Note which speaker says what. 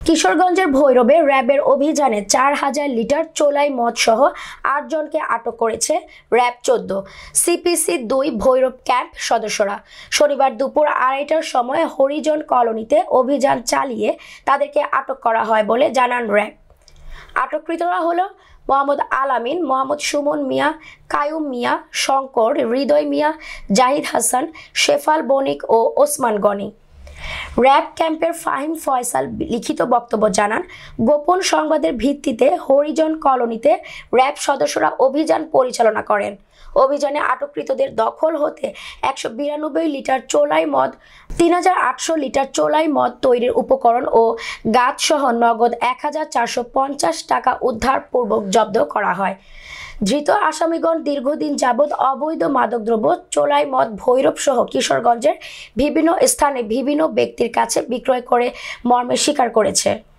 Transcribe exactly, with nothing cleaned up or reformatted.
Speaker 1: কিশোরগঞ্জের ভৈরবে র্যাবের অভিযানে চার হাজার লিটার চোলাই মদ সহ আট জনকে আটক করেছে র্যাব চোদ্দ সিপিসি দুই ভৈরব ক্যাম্প সদস্যরা। শনিবার দুপুর আড়াইটার সময় হরিজন কলোনিতে অভিযান চালিয়ে তাদেরকে আটক করা হয় বলে জানান র্যাব। আটককৃতরা হলো মোহাম্মদ আলামিন, মোহাম্মদ সুমন মিয়া, কায়ুম মিয়া, শঙ্কর, হৃদয় মিয়া, জাহিদ হাসান, শেফাল বণিক ও ওসমান গনি। র্যাব ক্যাম্পের ফাহিম ফয়সাল লিখিত বক্তব্য জানান, গোপন সংবাদের ভিত্তিতে হরিজন কলোনিতে র্যাব সদস্যরা অভিযান পরিচালনা করেন। অভিযানে আটককৃতদের দখল হতে একশো বিরানব্বই লিটার চোলাই মদ, তিন হাজার আটশো লিটার চোলাই মদ তৈরির উপকরণ ও গাছ সহ নগদ এক হাজার চারশো পঞ্চাশ টাকা উদ্ধারপূর্বক জব্দ করা হয়। ধৃত আসামিগণ দীর্ঘদিন যাবৎ অবৈধ মাদকদ্রব্য চোলাই মদ ভৈরব সহ কিশোরগঞ্জের বিভিন্ন স্থানে বিভিন্ন ব্যক্তির কাছে বিক্রয় করে মর্মে স্বীকার করেছে।